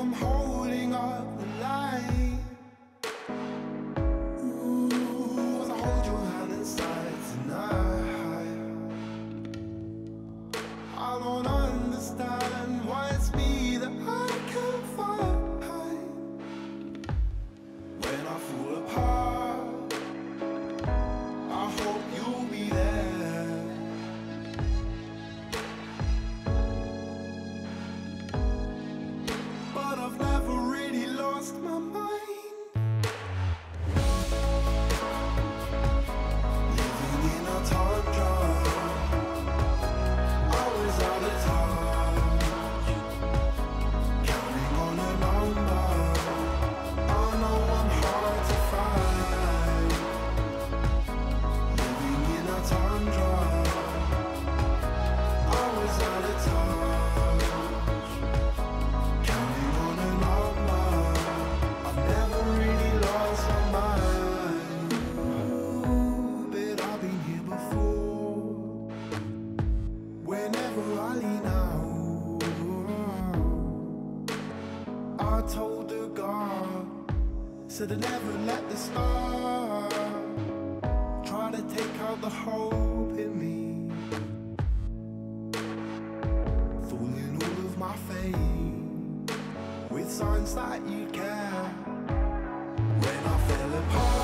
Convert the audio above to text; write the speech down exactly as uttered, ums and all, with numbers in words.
I'm holding up the line. Ooh, as I hold your hand inside tonight, I don't understand why it's me that I can't find. When I fall apart, I hope you'll be there. But I've never really lost my mind. Living in a tundra, always out of touch, counting on a number. I know I'm hard to find. Living in a tundra, always out of touch, counting on a number. I've never really lost my mind. Ooh, but I've been here before. Whenever I lean out, I told the God, said I never let the start try to take out the hope in me. Fooling all of my faith with signs that you care. When I fell apart,